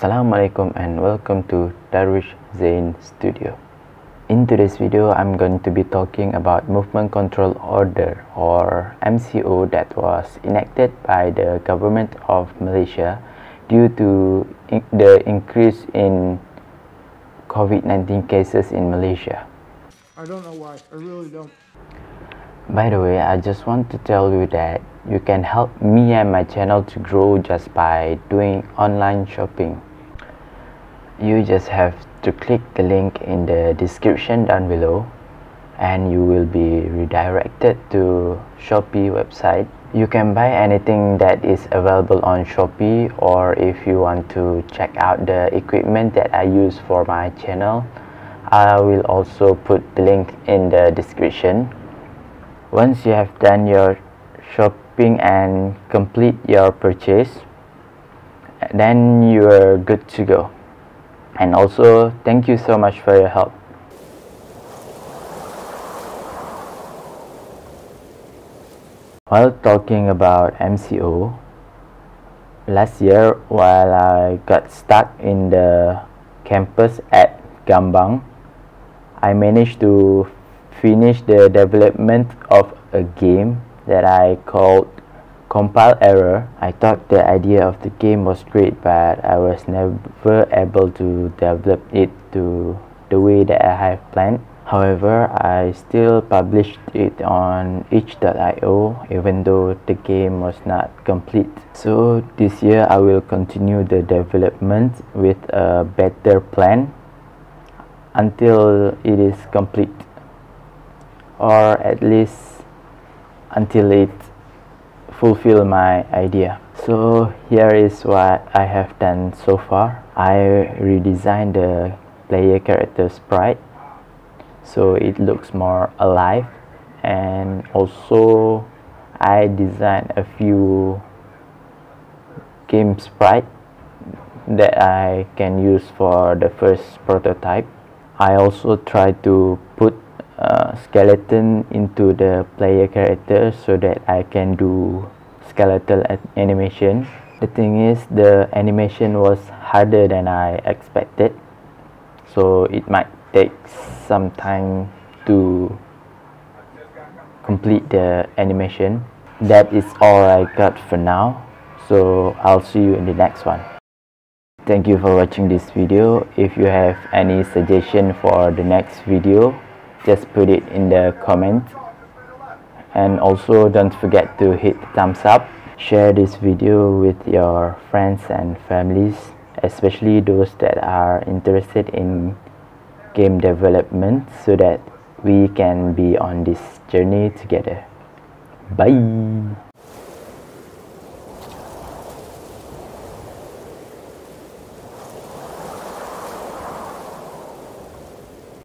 Assalamualaikum and welcome to Darwish Zain Studio. In today's video, I'm going to be talking about Movement Control Order or MCO that was enacted by the government of Malaysia due to the increase in COVID-19 cases in Malaysia. I don't know why, I really don't. By the way, I just want to tell you that you can help me and my channel to grow just by doing online shopping. You just have to click the link in the description down below and you will be redirected to Shopee website. You can buy anything that is available on Shopee, or if you want to check out the equipment that I use for my channel, I will also put the link in the description. Once you have done your shopping and complete your purchase, then you are good to go. And also, thank you so much for your help. While talking about MCO, last year while I got stuck in the campus at Gambang, I managed to finish the development of a game that I called Compile Error. I thought the idea of the game was great, but I was never able to develop it to the way that I have planned. However, I still published it on itch.io even though the game was not complete. So this year I will continue the development with a better plan until it is complete, or at least until it fulfill my idea. So here is what I have done so far. I redesigned the player character sprite so it looks more alive, and also I designed a few game sprite that I can use for the first prototype. I also tried to put skeleton into the player character so that I can do skeletal animation. The thing is, the animation was harder than I expected, so it might take some time to complete the animation. That is all I got for now, so I'll see you in the next one. Thank you for watching this video. If you have any suggestion for the next video, just put it in the comments. And also don't forget to hit the thumbs up. Share this video with your friends and families, especially those that are interested in game development, so that we can be on this journey together. Bye.